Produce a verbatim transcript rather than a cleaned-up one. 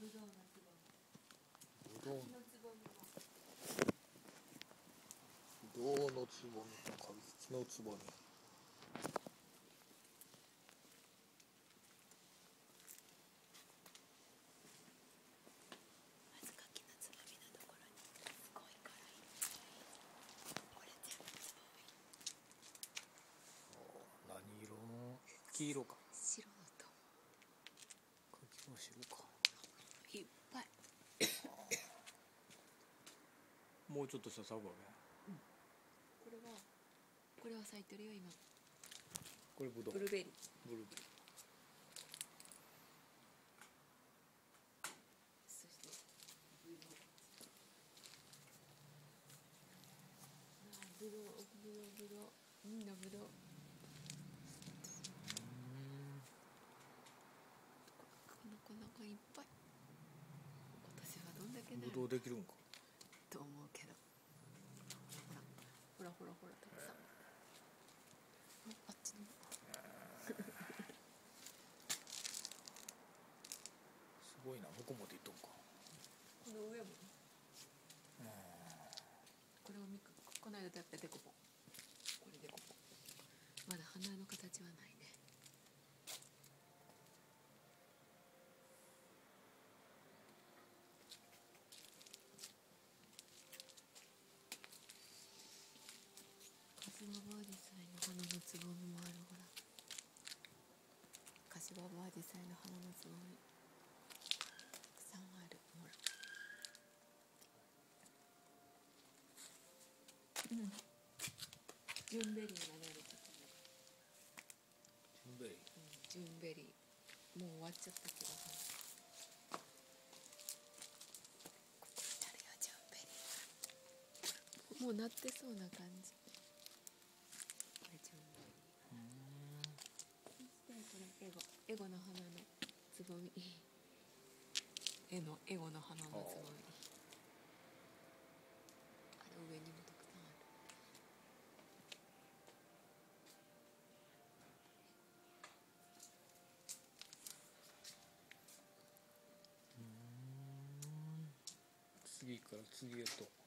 ぶどうのつぼみ。 ぶどう柿のつぼみも。 ぶどうのつぼみと柿のつぼみ。 まず柿のつぼみのところにすごい辛い。これ全部つぼみ。 何色の黄色か。 白だと思う。 柿の白か。 いっぱい。 もうちょっとした咲くわけ。 うん。これはこれは咲いてるよ今。 これぶどう。 ブルーベリー。 ブルーベリー。 そしてぶどう。ああ、ぶどう、ぶどう、ぶどう。みんなぶどう。なかなかいっぱい。今年はどんだけなるぶどうできるんか。 と思うけど。ほらほらほらほらたくさん。あっちにも。 すごいな、向こうまで行っとんか。 この上も。これを見く、この間だったデコポン。これデコポン。まだ花の形はないね。柏葉アジサイの花のつぼみもある。ほら。柏葉アジサイの花のつぼみ。たくさんある。ほら。うん。ジュンベリーがなるところ。 ジュンベリー。 うん、ジュンベリー。もう終わっちゃったけど。ここになるよ、ジュンベリーが。もうなってそうな感じ。これジュンベリー。そしてこれエゴ。エゴの花のつぼみ。エのエゴの花のつぼみ。あれ上にもたくさんある。 次から次へと。